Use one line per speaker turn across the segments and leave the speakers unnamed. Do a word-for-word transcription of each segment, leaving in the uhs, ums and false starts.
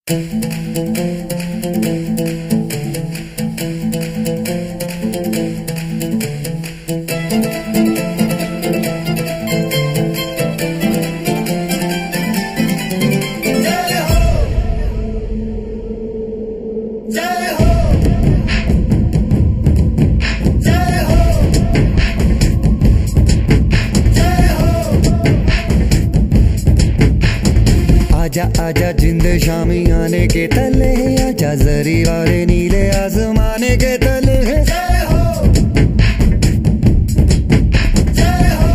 आजा आजा जिंद शामी आने के तले, आजा जरी वाले नीले आसमाने के तले। जय हो जय हो।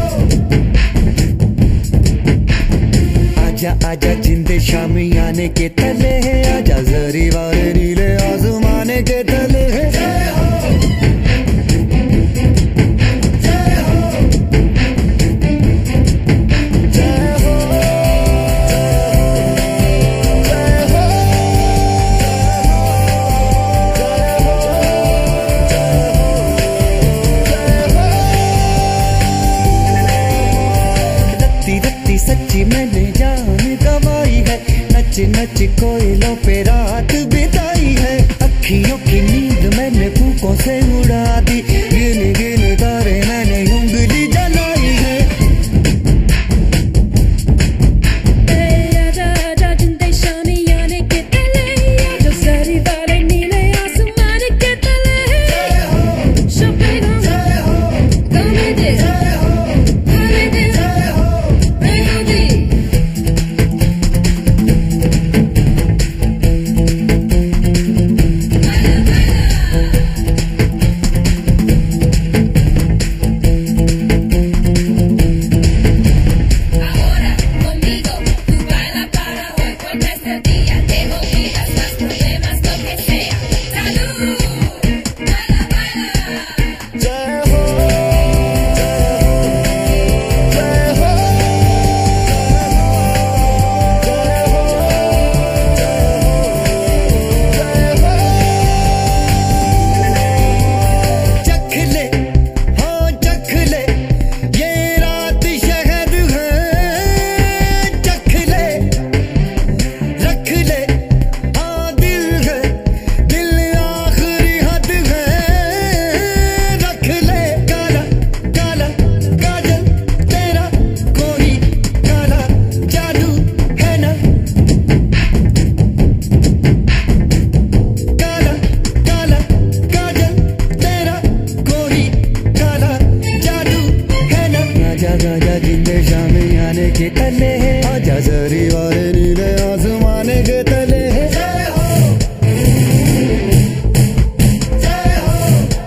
आजा आजा जिंद शामी आने के तले, आजा जरी वाले नीले आसमाने के तले। जय हो सच्ची मैंने जान गवाई है, नच नच कोयलों पे रात बिताई है। अखियों की नींद मैंने फूकों से उड़ा दी, गिन गिन तारे मैंने उंगली जलाई है।
आजा आजा जिंदे शामी आने के तले, आजा जरी वाले नीले आसमान के तले। शोपेगा गमे दे हाले दे के तले, आजा जरी वाले नीले आसमाने के तले। जय हो जय हो।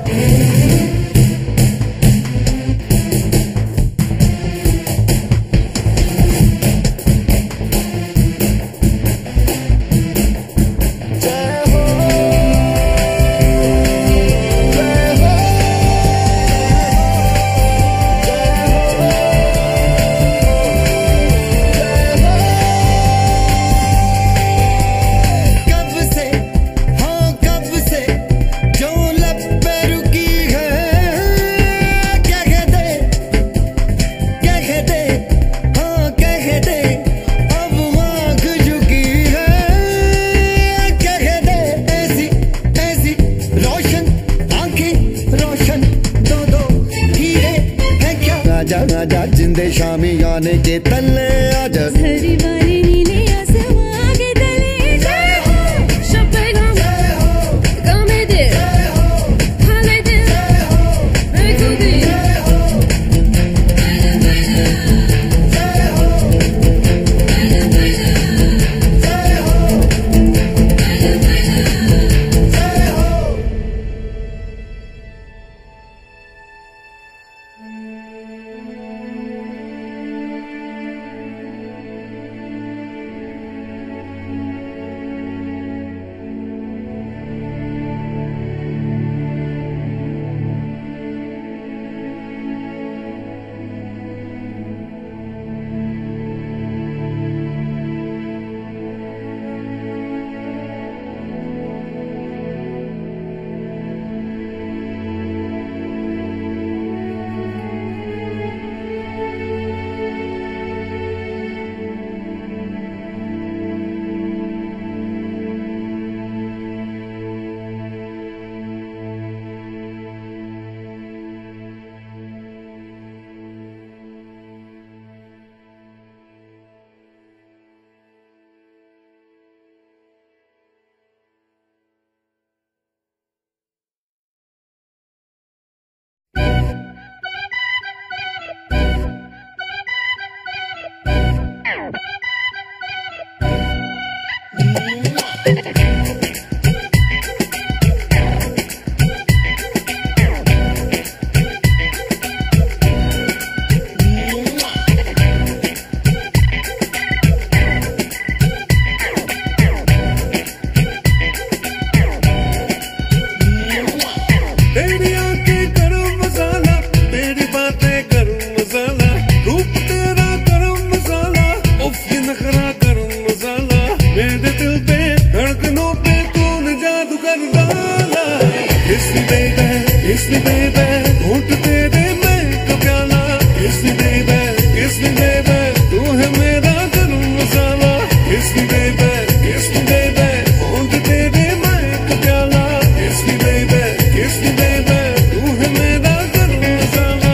आजा आजा जिंदे शामी आने के तले, आजा जरी वाले नीले आसमान के तले। जय हो शोपेगा गमे दे हाले दे रेखो दे।
तेरी आंखें गरम मसाला, तेरी बातें गरम मसाला, रूप तेरा गरम मसाला, उफ ये नखरा गरम मसाला, मेरे दिल पे धड़कनों पे तूने जादू कर डाला। इसलिए बेबे, इसलिए बेबे, होंठ तेरे मैं का प्याला, इसलिए बेबे, इसलिए बेबे, तू है मेरा गरम मसाला, इसलिए बेबे, इसलिए बेबे, होंठ तेरे मैं का प्याला, इसलिए बेबे, इसलिए बेबे, तू है मेरा गरम मसाला।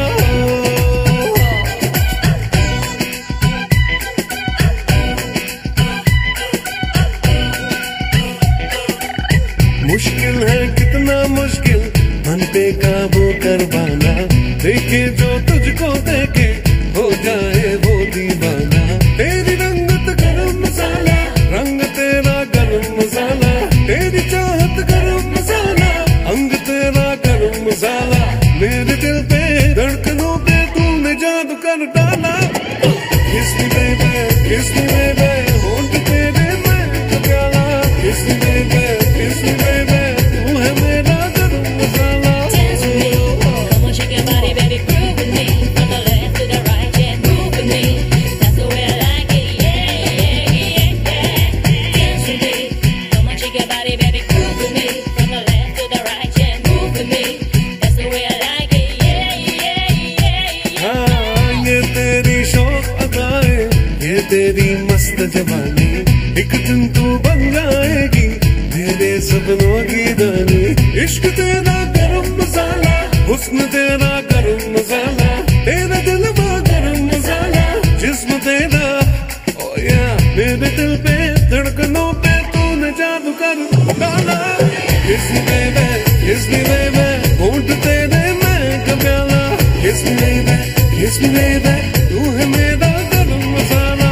मुश्किल है कितना मुश्किल मन पे काबू कर पाना, देखे जो तुझको देखे हो जाए वो दीवाना। तेरी रंगत गरम मसाला, रंग तेरा गरम मसाला, तेरी चाहत गरम मसाला, अंग तेरा गरम मसाला, मेरे दिल पे धड़कनों पे तूने जादू कर डाला। किसने बेबे, किसने बेबे, होंठ तेरे मैं का प्याला, किसने बेबे, किसने बेबे, तू है मेरा गरम मसाला।
Dance with me, come on, shake your body, baby, groove with me, from the left to the right, yeah, move with me, that's the way I like it, yeah, yeah, yeah, yeah. Dance with me, come on, shake your body, baby, groove with me, from the left to the right, yeah, move with me, that's the way I like it, yeah, yeah, yeah, yeah.
हाँ, ये तेरी शौक अदाए, ये तेरी मस्त जवानी, एक दिन तू बन जाएगी मेरे सपनों की रानी। इश्क तेरा गरम मसाला, हुस्न तेरा गरम मसाला, तेरा दिलवा गरम मसाला, जिस्म तेरा ओ या मेरे दिल पे धड़कनों पे तूने जादू कर डाला। किसने बेबे, किसने बेबे, होंठ तेरे मैं का प्याला, किसने बेबे, किसने बेबे, तू है मेरा गरम मसाला।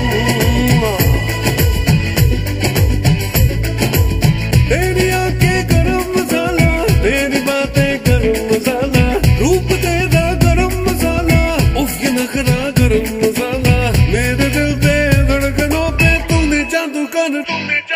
तेरी आंखें गरम मसाला, तेरी बातें गरम मसाला, रूप तेरा गरम मसाला, उफ ये नखरा गरम मसाला, मेरे दिल पे धड़कनों पे तूने जादू कर